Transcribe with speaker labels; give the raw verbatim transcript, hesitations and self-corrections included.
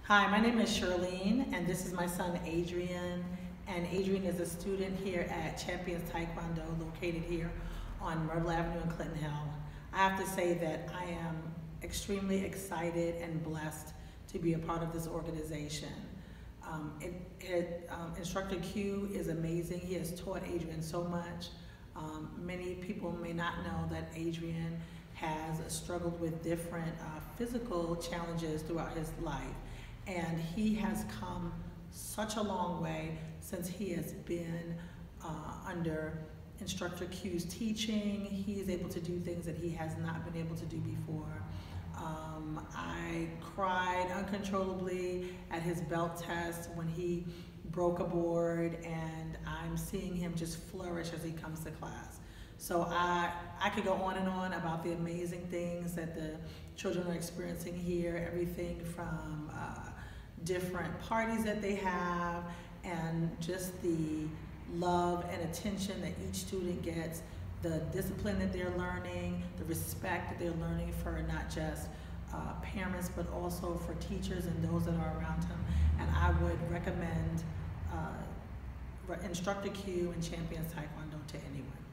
Speaker 1: Hi, my name is Shirlene, and this is my son Adrian. And Adrian is a student here at Champions Taekwondo, located here on Myrtle Avenue in Clinton Hill. I have to say that I am extremely excited and blessed to be a part of this organization. Um, it, it, um, Instructor Q is amazing. He has taught Adrian so much. Um, many people may not know that Adrian has struggled with different uh, physical challenges throughout his life. And he has come such a long way since he has been uh, under Instructor Q's teaching. He is able to do things that he has not been able to do before. Um, I cried uncontrollably at his belt test when he broke a board, and I'm seeing him just flourish as he comes to class. So I, I could go on and on about the amazing things that the children are experiencing here, everything from uh, different parties that they have, and just the love and attention that each student gets, the discipline that they're learning, the respect that they're learning for not just uh, parents, but also for teachers and those that are around him. And I would recommend uh, Instructor Q and Champions Taekwondo to anyone.